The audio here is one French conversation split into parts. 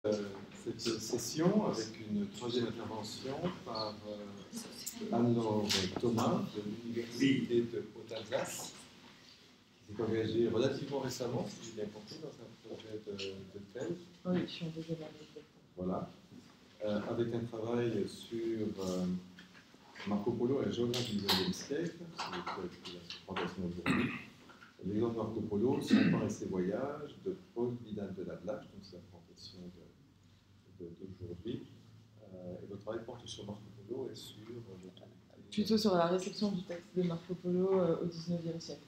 Cette session avec une troisième intervention par Anne-Laure Thomas de l'Université de Haute-Alsace, qui s'est engagée relativement récemment, si j'ai bien compris, dans un projet de thèse. Oui, je suis en deuxième année. Voilà. Avec un travail sur Marco Polo et la géographie du XIXe siècle, c'est la présentation aujourd'hui. L'exemple de Marco Polo, son temps et ses voyages, de Paul Vidal de Lablache, donc c'est la présentation d'aujourd'hui. Et votre travail porte sur Marco Polo et sur... Plutôt sur la réception du texte de Marco Polo au XIXe siècle.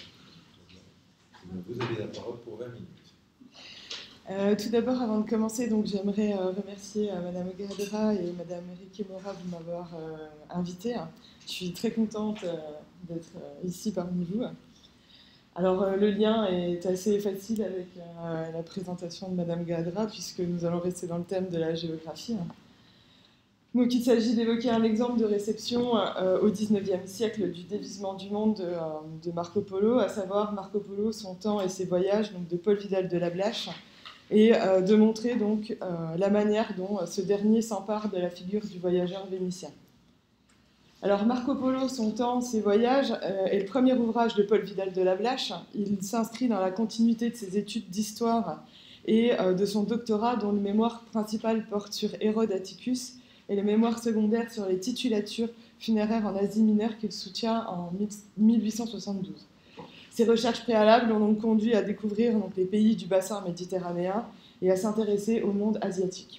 Vous avez la parole pour 20 minutes. Tout d'abord, avant de commencer, j'aimerais remercier Madame Gadra et Madame Eric Mora de m'avoir invitée. Je suis très contente d'être ici parmi vous. Alors, le lien est assez facile avec la présentation de Madame Gadra, puisque nous allons rester dans le thème de la géographie. Donc, il s'agit d'évoquer un exemple de réception au XIXe siècle du dévisement du monde de Marco Polo, à savoir Marco Polo, son temps et ses voyages, donc de Paul Vidal de Lablache, et de montrer donc la manière dont ce dernier s'empare de la figure du voyageur vénitien. Alors Marco Polo, son temps, ses voyages est le premier ouvrage de Paul Vidal de Lablache. Il s'inscrit dans la continuité de ses études d'histoire et de son doctorat, dont le mémoire principal porte sur Hérode Atticus et le mémoire secondaire sur les titulatures funéraires en Asie mineure qu'il soutient en 1872. Ces recherches préalables l'ont donc conduit à découvrir les pays du bassin méditerranéen et à s'intéresser au monde asiatique.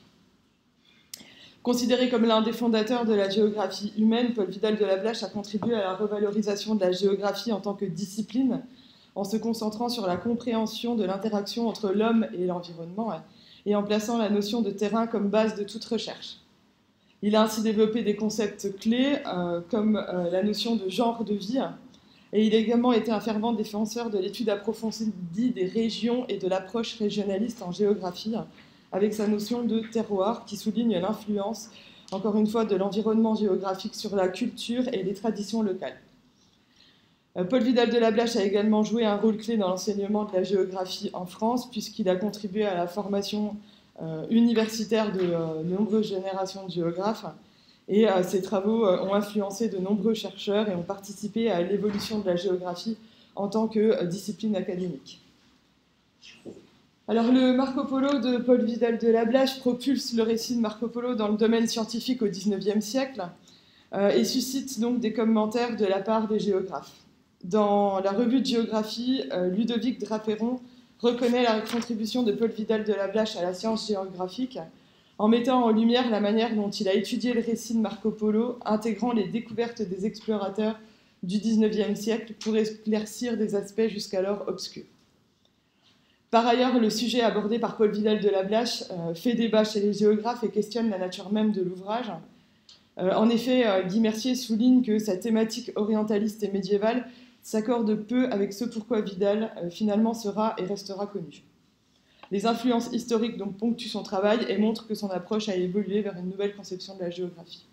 Considéré comme l'un des fondateurs de la géographie humaine, Paul Vidal de Lablache a contribué à la revalorisation de la géographie en tant que discipline, en se concentrant sur la compréhension de l'interaction entre l'homme et l'environnement et en plaçant la notion de terrain comme base de toute recherche. Il a ainsi développé des concepts clés comme la notion de genre de vie, et il a également été un fervent défenseur de l'étude approfondie des régions et de l'approche régionaliste en géographie, avec sa notion de terroir qui souligne l'influence, encore une fois, de l'environnement géographique sur la culture et les traditions locales. Paul Vidal de Lablache a également joué un rôle clé dans l'enseignement de la géographie en France, puisqu'il a contribué à la formation universitaire de nombreuses générations de géographes, et ses travaux ont influencé de nombreux chercheurs et ont participé à l'évolution de la géographie en tant que discipline académique. Alors, le Marco Polo de Paul Vidal de Lablache propulse le récit de Marco Polo dans le domaine scientifique au XIXe siècle et suscite donc des commentaires de la part des géographes. Dans la revue de géographie, Ludovic Draperon reconnaît la contribution de Paul Vidal de Lablache à la science géographique en mettant en lumière la manière dont il a étudié le récit de Marco Polo, intégrant les découvertes des explorateurs du XIXe siècle pour éclaircir des aspects jusqu'alors obscurs. Par ailleurs, le sujet abordé par Paul Vidal de Lablache fait débat chez les géographes et questionne la nature même de l'ouvrage. En effet, Guy Mercier souligne que sa thématique orientaliste et médiévale s'accorde peu avec ce pourquoi Vidal finalement sera et restera connu. Les influences historiques donc ponctuent son travail et montrent que son approche a évolué vers une nouvelle conception de la géographie.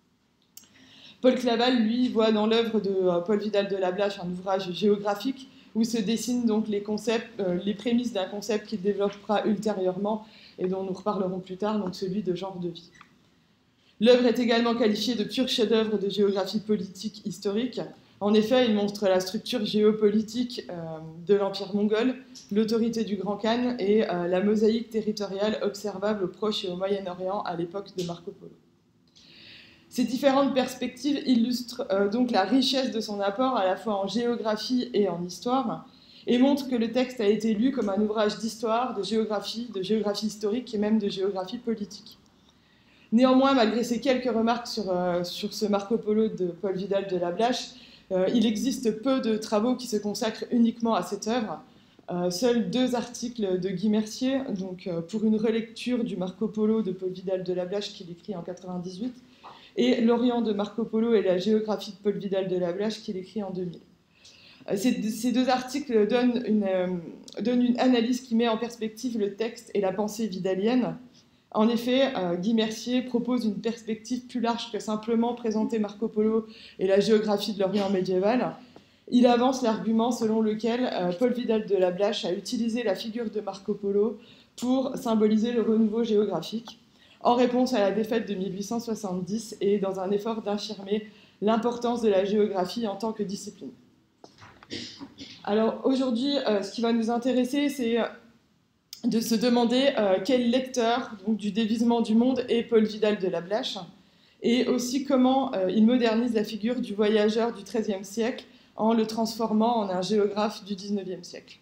Paul Claval, lui, voit dans l'œuvre de Paul Vidal de Lablache un ouvrage géographique où se dessinent donc les prémices d'un concept qu'il développera ultérieurement et dont nous reparlerons plus tard, donc celui de genre de vie. L'œuvre est également qualifiée de pur chef-d'œuvre de géographie politique historique. En effet, il montre la structure géopolitique de l'Empire mongol, l'autorité du Grand Khan et la mosaïque territoriale observable au Proche et au Moyen-Orient à l'époque de Marco Polo. Ces différentes perspectives illustrent donc la richesse de son apport à la fois en géographie et en histoire et montrent que le texte a été lu comme un ouvrage d'histoire, de géographie historique et même de géographie politique. Néanmoins, malgré ces quelques remarques sur ce Marco Polo de Paul Vidal de Lablache, il existe peu de travaux qui se consacrent uniquement à cette œuvre. Seuls 2 articles de Guy Mercier, donc, pour une relecture du Marco Polo de Paul Vidal de Lablache qu'il écrit en 1998, et L'Orient de Marco Polo et la géographie de Paul Vidal de Lablache qu'il écrit en 2000. Ces 2 articles donnent une analyse qui met en perspective le texte et la pensée vidalienne. En effet, Guy Mercier propose une perspective plus large que simplement présenter Marco Polo et la géographie de l'Orient médiéval. Il avance l'argument selon lequel Paul Vidal de Lablache a utilisé la figure de Marco Polo pour symboliser le renouveau géographique, en réponse à la défaite de 1870 et dans un effort d'affirmer l'importance de la géographie en tant que discipline. Alors aujourd'hui, ce qui va nous intéresser, c'est de se demander quel lecteur donc, du dévisement du monde est Paul Vidal de Lablache, et aussi comment il modernise la figure du voyageur du XIIIe siècle en le transformant en un géographe du XIXe siècle.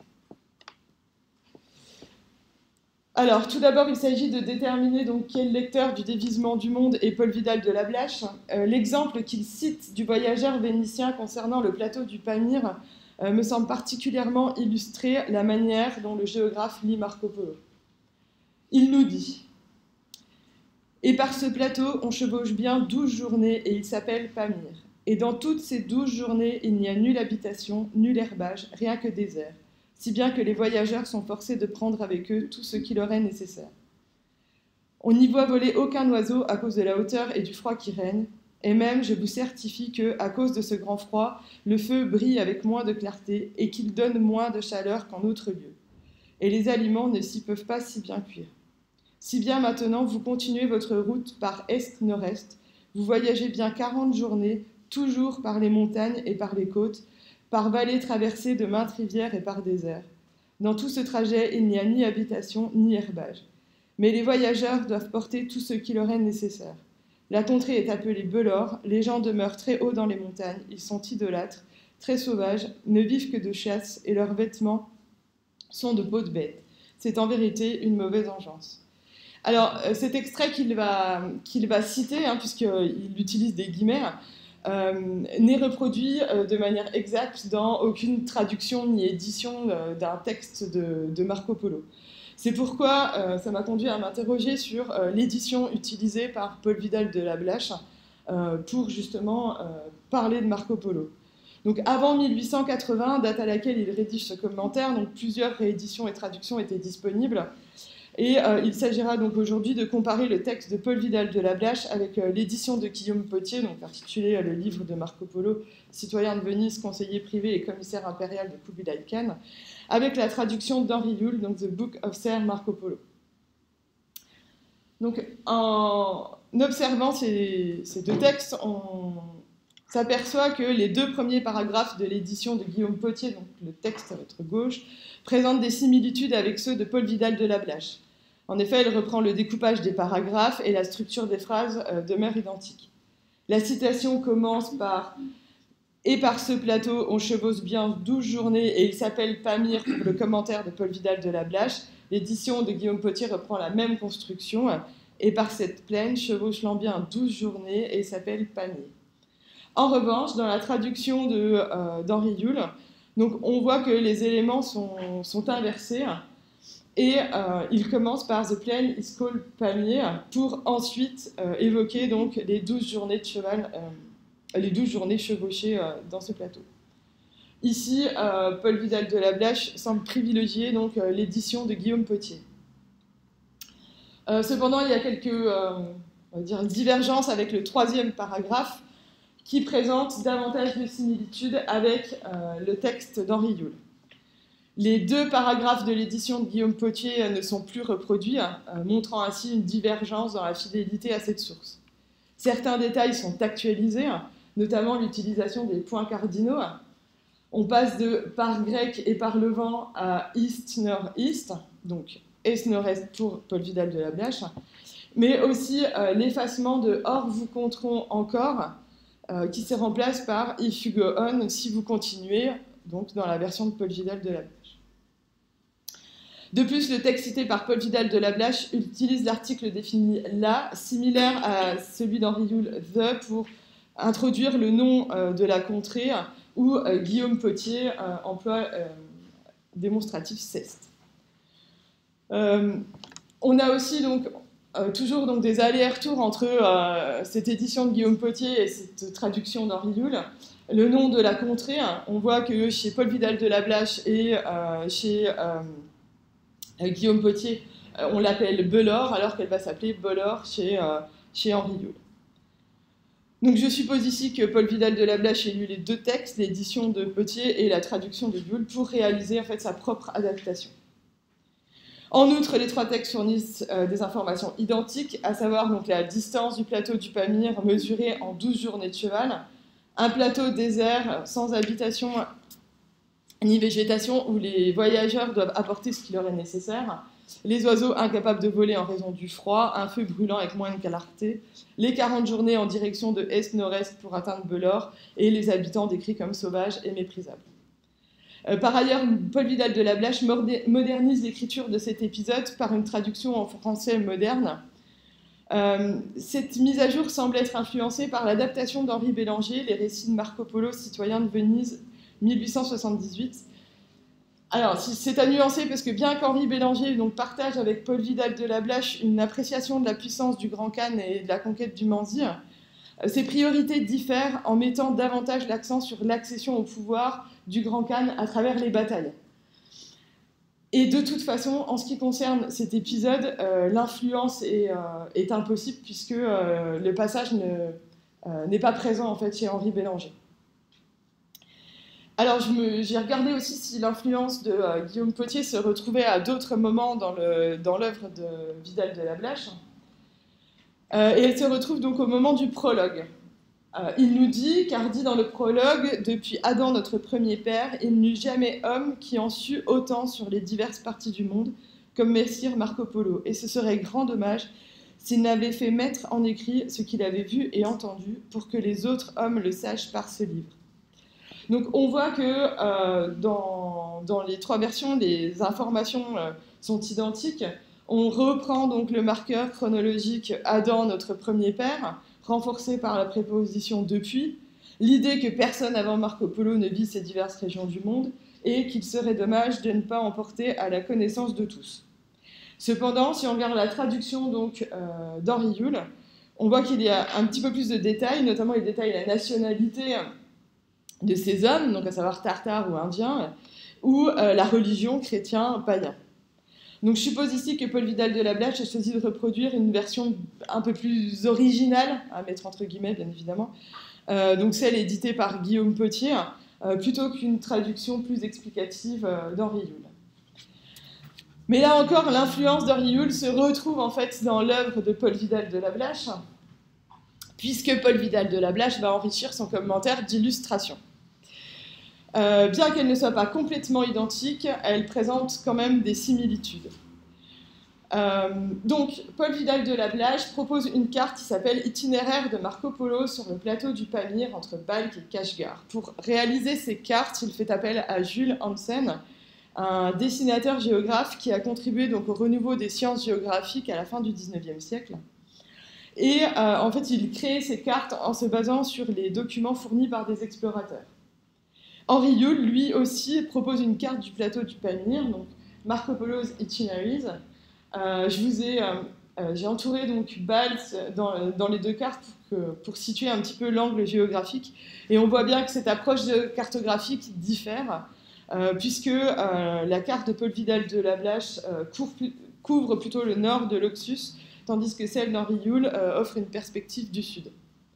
Alors, tout d'abord, il s'agit de déterminer donc, quel lecteur du dévisement du monde est Paul Vidal de Lablache. L'exemple qu'il cite du voyageur vénitien concernant le plateau du Pamir me semble particulièrement illustrer la manière dont le géographe lit Marco Polo. Il nous dit « Et par ce plateau, on chevauche bien 12 journées et il s'appelle Pamir. Et dans toutes ces 12 journées, il n'y a nulle habitation, nul herbage, rien que désert. Si bien que les voyageurs sont forcés de prendre avec eux tout ce qui leur est nécessaire. On n'y voit voler aucun oiseau à cause de la hauteur et du froid qui règne, et même je vous certifie que, à cause de ce grand froid, le feu brille avec moins de clarté et qu'il donne moins de chaleur qu'en autre lieu. Et les aliments ne s'y peuvent pas si bien cuire. Si bien maintenant vous continuez votre route par est-nord-est, vous voyagez bien 40 journées, toujours par les montagnes et par les côtes, par vallées traversées de maintes rivières et par déserts. Dans tout ce trajet, il n'y a ni habitation, ni herbage. Mais les voyageurs doivent porter tout ce qui leur est nécessaire. La contrée est appelée Belor, les gens demeurent très haut dans les montagnes, ils sont idolâtres, très sauvages, ne vivent que de chasse, et leurs vêtements sont de peau de bête. C'est en vérité une mauvaise engeance. » Alors, cet extrait qu'il va citer, puisqu'il utilise des guillemets, n'est reproduit de manière exacte dans aucune traduction ni édition d'un texte de Marco Polo. C'est pourquoi ça m'a conduit à m'interroger sur l'édition utilisée par Paul Vidal de Lablache pour justement parler de Marco Polo. Donc avant 1880, date à laquelle il rédige ce commentaire, donc plusieurs rééditions et traductions étaient disponibles. Et il s'agira donc aujourd'hui de comparer le texte de Paul Vidal de Lablache avec l'édition de Guillaume Pottier, donc intitulée Le livre de Marco Polo, citoyen de Venise, conseiller privé et commissaire impérial de Kubilai Khan, avec la traduction d'Henri Yule, donc The Book of Sir Marco Polo. Donc en observant ces deux textes, on s'aperçoit que les deux premiers paragraphes de l'édition de Guillaume Pottier, donc le texte à votre gauche, présentent des similitudes avec ceux de Paul Vidal de Lablache. En effet, il reprend le découpage des paragraphes et la structure des phrases demeure identique. La citation commence par « Et par ce plateau, on chevauche bien 12 journées et il s'appelle Pamir pour le commentaire de Paul Vidal de Lablache. » L'édition de Guillaume Pottier reprend la même construction. « Et par cette plaine, chevauche-l'en bien 12 journées et il s'appelle Pamir. » En revanche, dans la traduction d'Henri Yule, donc on voit que les éléments sont inversés. Et il commence par The Plain is called Pamir pour ensuite évoquer donc les 12 journées de cheval, les 12 journées chevauchées dans ce plateau. Ici, Paul Vidal de Lablache semble privilégier donc l'édition de Guillaume Pottier. Cependant, il y a quelques on va dire, divergences avec le troisième paragraphe qui présente davantage de similitudes avec le texte d'Henri Yule. Les deux paragraphes de l'édition de Guillaume Pottier ne sont plus reproduits, montrant ainsi une divergence dans la fidélité à cette source. Certains détails sont actualisés, notamment l'utilisation des points cardinaux. On passe de par grec et par levant à east-nord-east, donc est-nord-est pour Paul Vidal de Lablache, mais aussi l'effacement de or vous compterons encore, qui se remplace par if you go on, si vous continuez, donc dans la version de Paul Vidal de Lablache. De plus, le texte cité par Paul Vidal de Lablache utilise l'article défini là, similaire à celui d'Henri Yule, the, pour introduire le nom de la contrée, où Guillaume Pottier emploie démonstratif ceste. On a aussi donc toujours donc, des allers-retours entre cette édition de Guillaume Pottier et cette traduction d'Henri Yule. Le nom de la contrée, on voit que chez Paul Vidal de Lablache et chez Guillaume Pottier, on l'appelle Belor, alors qu'elle va s'appeler Bolor chez Henri Yule. Donc je suppose ici que Paul Vidal de Lablache ait lu les deux textes, l'édition de Pottier et la traduction de Yule, pour réaliser en fait sa propre adaptation. En outre, les trois textes fournissent des informations identiques, à savoir donc, la distance du plateau du Pamir mesurée en 12 journées de cheval, un plateau désert sans habitation ni végétation où les voyageurs doivent apporter ce qui leur est nécessaire, les oiseaux incapables de voler en raison du froid, un feu brûlant avec moins de clarté, les 40 journées en direction de est-nord-est pour atteindre Belor, et les habitants décrits comme sauvages et méprisables. Par ailleurs, Paul Vidal de la Blache modernise l'écriture de cet épisode par une traduction en français moderne. Cette mise à jour semble être influencée par l'adaptation d'Henri Bélanger, Les récits de Marco Polo, citoyen de Venise, 1878. Alors, c'est à nuancer parce que bien qu'Henri Bélanger donc, partage avec Paul Vidal de la Blache une appréciation de la puissance du Grand Khan et de la conquête du Manzi, ses priorités diffèrent en mettant davantage l'accent sur l'accession au pouvoir du Grand Khan à travers les batailles. Et de toute façon, en ce qui concerne cet épisode, l'influence est impossible puisque le passage n'est pas présent en fait, chez Henri Bélanger. Alors, j'ai regardé aussi si l'influence de Guillaume Pottier se retrouvait à d'autres moments dans l'œuvre de Vidal de la Blache. Et elle se retrouve donc au moment du prologue. Il nous dit, car dit dans le prologue, depuis Adam notre premier père, il n'eut jamais homme qui en sût autant sur les diverses parties du monde, comme Messire Marco Polo, et ce serait grand dommage s'il n'avait fait mettre en écrit ce qu'il avait vu et entendu, pour que les autres hommes le sachent par ce livre. Donc on voit que dans les trois versions, les informations sont identiques. On reprend donc le marqueur chronologique Adam, notre premier père, renforcé par la préposition depuis, l'idée que personne avant Marco Polo ne vit ces diverses régions du monde et qu'il serait dommage de ne pas en porter à la connaissance de tous. Cependant, si on regarde la traduction d'Henri Yule, on voit qu'il y a un petit peu plus de détails, notamment il détaille la nationalité de ces hommes, donc à savoir tartares ou indiens, ou la religion chrétien-païen. Donc je suppose ici que Paul Vidal de la Blache a choisi de reproduire une version un peu plus originale, à mettre entre guillemets bien évidemment, donc celle éditée par Guillaume Pottier, plutôt qu'une traduction plus explicative d'Henri Yule. Mais là encore, l'influence d'Henri Yule se retrouve en fait dans l'œuvre de Paul Vidal de la Blache, puisque Paul Vidal de la Blache va enrichir son commentaire d'illustrations. Bien qu'elle ne soit pas complètement identique, elle présente quand même des similitudes. Donc, Paul Vidal de la Blache propose une carte qui s'appelle Itinéraire de Marco Polo sur le plateau du Pamir entre Balkh et Kashgar. Pour réaliser ces cartes, il fait appel à Jules Hansen, un dessinateur géographe qui a contribué donc au renouveau des sciences géographiques à la fin du XIXe siècle. Et en fait, il crée ces cartes en se basant sur les documents fournis par des explorateurs. Henri Yule, lui aussi, propose une carte du plateau du Pamir, donc Marco Polo's Itineraries. J'ai entouré donc Balkh dans les deux cartes pour situer un petit peu l'angle géographique. Et on voit bien que cette approche cartographique diffère, puisque la carte de Paul Vidal de la Blache couvre plutôt le nord de l'Oxus, tandis que celle d'Henri Yule offre une perspective du sud.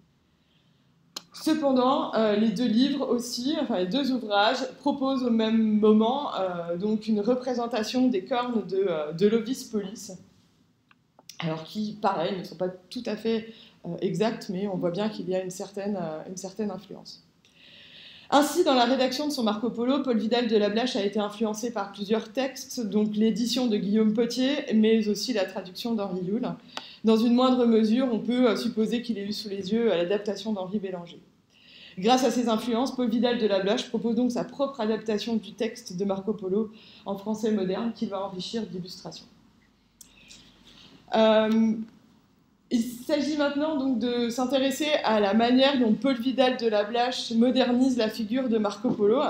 Cependant, les deux livres aussi, enfin les deux ouvrages, proposent au même moment donc une représentation des cornes de l'Ovis Polis, alors qui, pareil, ne sont pas tout à fait exactes, mais on voit bien qu'il y a une certaine influence. Ainsi, dans la rédaction de son Marco Polo, Paul Vidal de la Blache a été influencé par plusieurs textes, donc l'édition de Guillaume Pottier, mais aussi la traduction d'Henri Yule. Dans une moindre mesure, on peut supposer qu'il ait eu sous les yeux l'adaptation d'Henri Bélanger. Grâce à ces influences, Paul Vidal de la Blache propose donc sa propre adaptation du texte de Marco Polo en français moderne qu'il va enrichir d'illustrations. Il s'agit maintenant donc de s'intéresser à la manière dont Paul Vidal de la Blache modernise la figure de Marco Polo.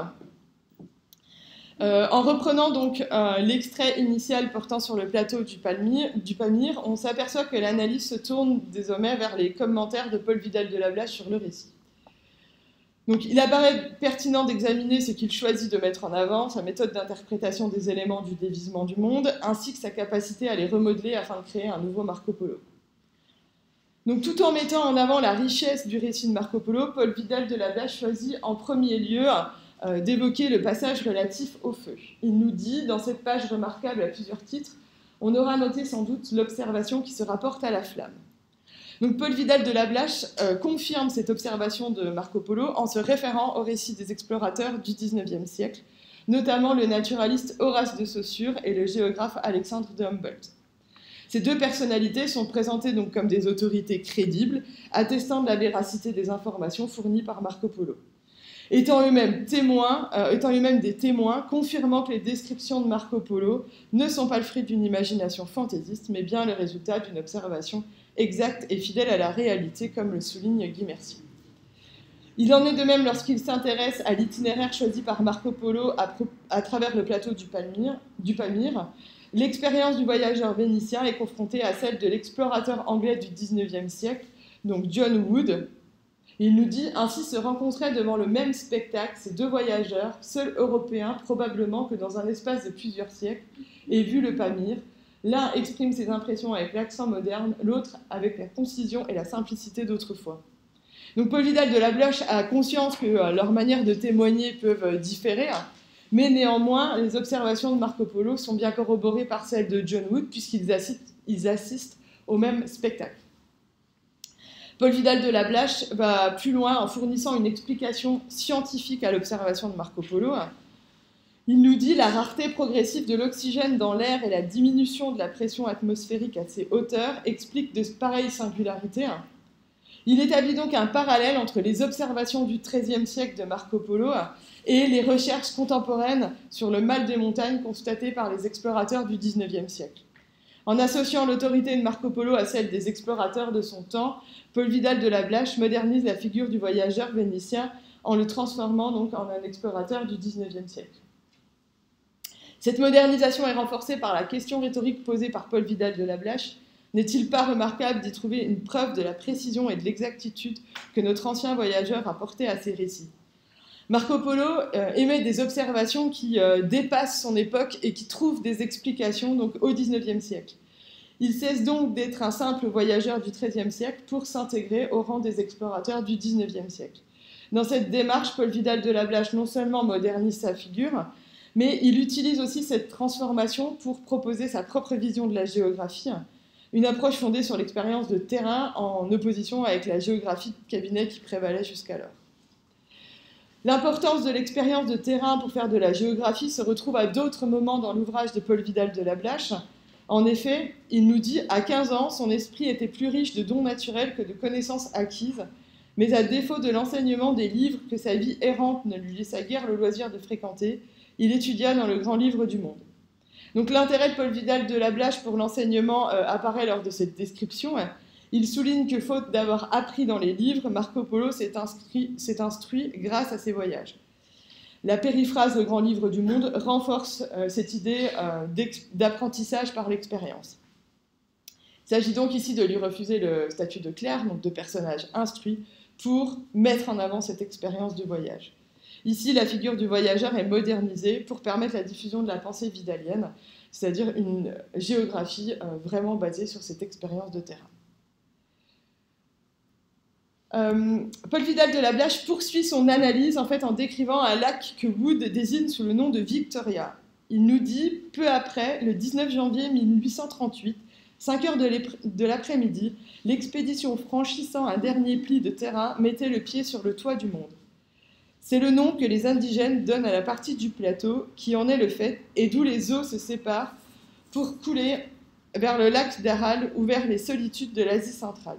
En reprenant donc l'extrait initial portant sur le plateau du Pamir, on s'aperçoit que l'analyse se tourne désormais vers les commentaires de Paul Vidal de la Blache sur le récit. Donc, il apparaît pertinent d'examiner ce qu'il choisit de mettre en avant, sa méthode d'interprétation des éléments du dévisement du monde, ainsi que sa capacité à les remodeler afin de créer un nouveau Marco Polo. Donc, tout en mettant en avant la richesse du récit de Marco Polo, Paul Vidal de la Blache choisit en premier lieu d'évoquer le passage relatif au feu. Il nous dit, dans cette page remarquable à plusieurs titres, on aura noté sans doute l'observation qui se rapporte à la flamme. Donc Paul Vidal de Lablache confirme cette observation de Marco Polo en se référant au récit des explorateurs du XIXe siècle, notamment le naturaliste Horace de Saussure et le géographe Alexandre de Humboldt. Ces deux personnalités sont présentées donc comme des autorités crédibles, attestant de la véracité des informations fournies par Marco Polo. Étant eux-mêmes des témoins, confirmant que les descriptions de Marco Polo ne sont pas le fruit d'une imagination fantaisiste, mais bien le résultat d'une observation exacte et fidèle à la réalité, comme le souligne Guy Mercier. Il en est de même lorsqu'il s'intéresse à l'itinéraire choisi par Marco Polo à travers le plateau du Pamir. L'expérience du voyageur vénitien est confrontée à celle de l'explorateur anglais du XIXe siècle, donc John Wood. Il nous dit « Ainsi se rencontraient devant le même spectacle ces deux voyageurs, seuls européens probablement que dans un espace de plusieurs siècles, et vu le Pamir. L'un exprime ses impressions avec l'accent moderne, l'autre avec la concision et la simplicité d'autrefois. » Donc Paul Vidal de Lablache a conscience que leurs manières de témoigner peuvent différer, mais néanmoins, les observations de Marco Polo sont bien corroborées par celles de John Wood, puisqu'ils assistent au même spectacle. Paul Vidal de Lablache va plus loin en fournissant une explication scientifique à l'observation de Marco Polo. Il nous dit « La rareté progressive de l'oxygène dans l'air et la diminution de la pression atmosphérique à ces hauteurs expliquent de pareilles singularités. » Il établit donc un parallèle entre les observations du XIIIe siècle de Marco Polo et les recherches contemporaines sur le mal des montagnes constatées par les explorateurs du XIXe siècle. En associant l'autorité de Marco Polo à celle des explorateurs de son temps, Paul Vidal de Lablache modernise la figure du voyageur vénitien en le transformant donc en un explorateur du XIXe siècle. Cette modernisation est renforcée par la question rhétorique posée par Paul Vidal de Lablache. N'est-il pas remarquable d'y trouver une preuve de la précision et de l'exactitude que notre ancien voyageur a portée à ses récits? Marco Polo émet des observations qui dépassent son époque et qui trouvent des explications donc, au XIXe siècle. Il cesse donc d'être un simple voyageur du XIIIe siècle pour s'intégrer au rang des explorateurs du XIXe siècle. Dans cette démarche, Paul Vidal de Lablache non seulement modernise sa figure, mais il utilise aussi cette transformation pour proposer sa propre vision de la géographie, une approche fondée sur l'expérience de terrain en opposition avec la géographie de cabinet qui prévalait jusqu'alors. L'importance de l'expérience de terrain pour faire de la géographie se retrouve à d'autres moments dans l'ouvrage de Paul Vidal de Lablache. En effet, il nous dit « À 15 ans, son esprit était plus riche de dons naturels que de connaissances acquises, mais à défaut de l'enseignement des livres que sa vie errante ne lui laissa guère le loisir de fréquenter, il étudia dans le grand livre du monde. » Donc l'intérêt de Paul Vidal de Lablache pour l'enseignement apparaît lors de cette description. Il souligne que faute d'avoir appris dans les livres, Marco Polo s'est instruit grâce à ses voyages. La périphrase « le grand livre du monde » renforce cette idée d'apprentissage par l'expérience. Il s'agit donc ici de lui refuser le statut de clerc, donc de personnage instruit, pour mettre en avant cette expérience de voyage. Ici, la figure du voyageur est modernisée pour permettre la diffusion de la pensée vidalienne, c'est-à-dire une géographie vraiment basée sur cette expérience de terrain. Paul Vidal de Lablache poursuit son analyse en décrivant un lac que Wood désigne sous le nom de Victoria. Il nous dit, peu après, le 19 janvier 1838, 5 heures de l'après-midi, l'expédition franchissant un dernier pli de terrain mettait le pied sur le toit du monde. C'est le nom que les indigènes donnent à la partie du plateau qui en est le fait et d'où les eaux se séparent pour couler vers le lac d'Aral ou vers les solitudes de l'Asie centrale.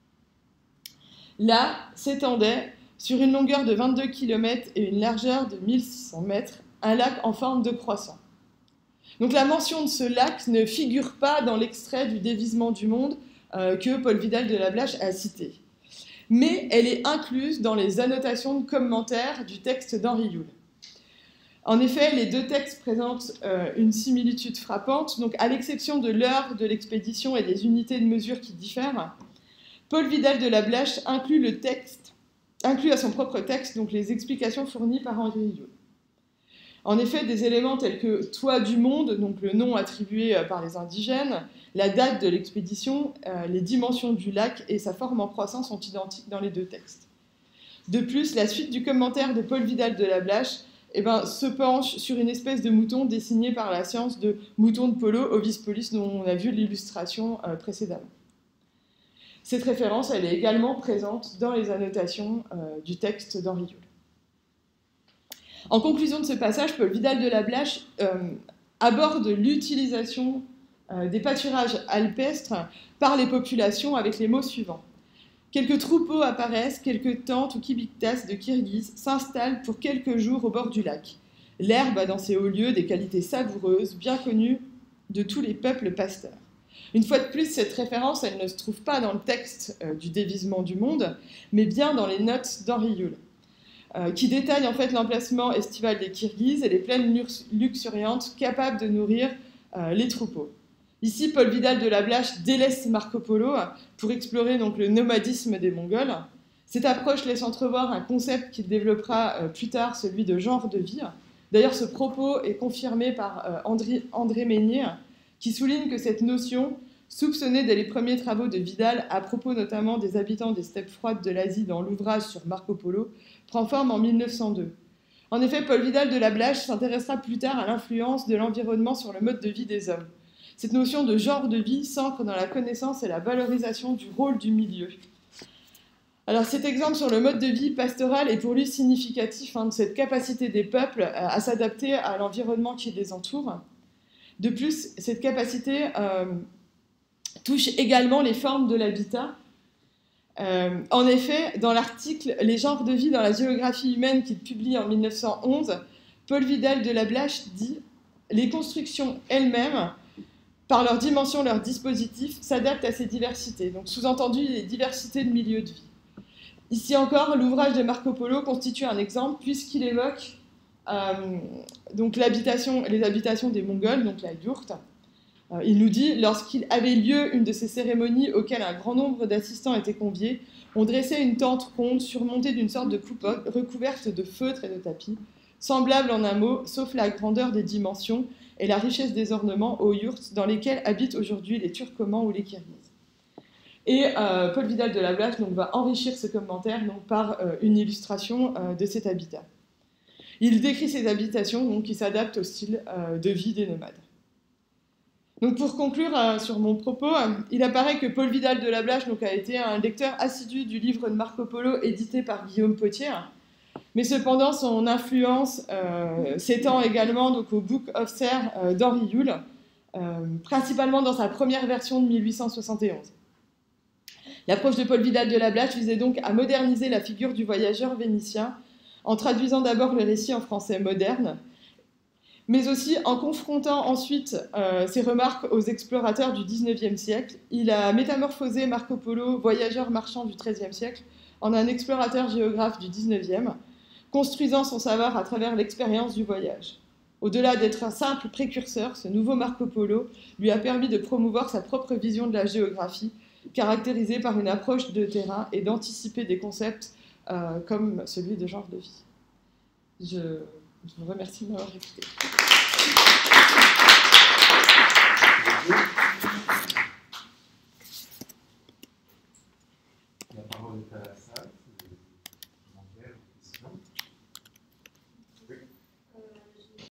Là s'étendait, sur une longueur de 22 km et une largeur de 1600 mètres, un lac en forme de croissant. Donc la mention de ce lac ne figure pas dans l'extrait du Dévisement du monde que Paul Vidal de Lablache a cité. Mais elle est incluse dans les annotations de commentaires du texte d'Henri Yule. En effet, les deux textes présentent une similitude frappante, donc à l'exception de l'heure de l'expédition et des unités de mesure qui diffèrent, Paul Vidal de Lablache inclut à son propre texte donc les explications fournies par Henri Yule. En effet, des éléments tels que « toit du monde », donc le nom attribué par les indigènes, la date de l'expédition, les dimensions du lac et sa forme en croissant sont identiques dans les deux textes. De plus, la suite du commentaire de Paul Vidal de Lablache se penche sur une espèce de mouton dessiné par la science de mouton de polo, Ovis pollis, dont on a vu l'illustration précédemment. Cette référence, elle est également présente dans les annotations du texte d'Henri Yule. En conclusion de ce passage, Paul Vidal de Lablache aborde l'utilisation des pâturages alpestres par les populations avec les mots suivants. Quelques troupeaux apparaissent, quelques tentes ou kibiktas de Kirghizes s'installent pour quelques jours au bord du lac. L'herbe a dans ces hauts lieux des qualités savoureuses, bien connues de tous les peuples pasteurs. Une fois de plus, cette référence, elle ne se trouve pas dans le texte du Dévisement du monde, mais bien dans les notes d'Henri Yule, qui détaillent en fait l'emplacement estival des Kirghizes et les plaines luxuriantes capables de nourrir les troupeaux. Ici, Paul Vidal de Lablache délaisse Marco Polo pour explorer donc, le nomadisme des Mongols. Cette approche laisse entrevoir un concept qu'il développera plus tard, celui de genre de vie. D'ailleurs, ce propos est confirmé par André Meignier, qui souligne que cette notion, soupçonnée dès les premiers travaux de Vidal, à propos notamment des habitants des steppes froides de l'Asie dans l'ouvrage sur Marco Polo, prend forme en 1902. En effet, Paul Vidal de Lablache s'intéressera plus tard à l'influence de l'environnement sur le mode de vie des hommes. Cette notion de genre de vie s'ancre dans la connaissance et la valorisation du rôle du milieu. Alors cet exemple sur le mode de vie pastoral est pour lui significatif de cette capacité des peuples à s'adapter à l'environnement qui les entoure. De plus, cette capacité touche également les formes de l'habitat. En effet, dans l'article « Les genres de vie dans la géographie humaine » qu'il publie en 1911, Paul Vidal de Lablache dit « Les constructions elles-mêmes, par leur dimension, leur dispositif, s'adaptent à ces diversités. » Donc sous-entendu, les diversités de milieux de vie. Ici encore, l'ouvrage de Marco Polo constitue un exemple puisqu'il évoque donc les habitations des Mongols, donc la yourte. Il nous dit « Lorsqu'il avait lieu une de ces cérémonies auxquelles un grand nombre d'assistants étaient conviés, on dressait une tente ronde surmontée d'une sorte de coupote recouverte de feutres et de tapis, semblable en un mot, sauf la grandeur des dimensions et la richesse des ornements aux yurts dans lesquels habitent aujourd'hui les Turcomans ou les Kirghizes. » Et Paul Vidal de Lablache va enrichir ce commentaire par une illustration de cet habitat. Il décrit ces habitations qui s'adaptent au style de vie des nomades. Donc pour conclure sur mon propos, il apparaît que Paul Vidal de Lablache a été un lecteur assidu du livre de Marco Polo édité par Guillaume Pottier, mais cependant son influence s'étend également au Book of Serre d'Henri Yule, principalement dans sa première version de 1871. L'approche de Paul Vidal de Lablache visait donc à moderniser la figure du voyageur vénitien en traduisant d'abord le récit en français moderne, mais aussi en confrontant ensuite ses remarques aux explorateurs du XIXe siècle. Il a métamorphosé Marco Polo, voyageur marchand du XIIIe siècle, en un explorateur géographe du XIXe, construisant son savoir à travers l'expérience du voyage. Au-delà d'être un simple précurseur, ce nouveau Marco Polo lui a permis de promouvoir sa propre vision de la géographie, caractérisée par une approche de terrain et d'anticiper des concepts comme celui de genre de vie. Je vous remercie de m'avoir écouté.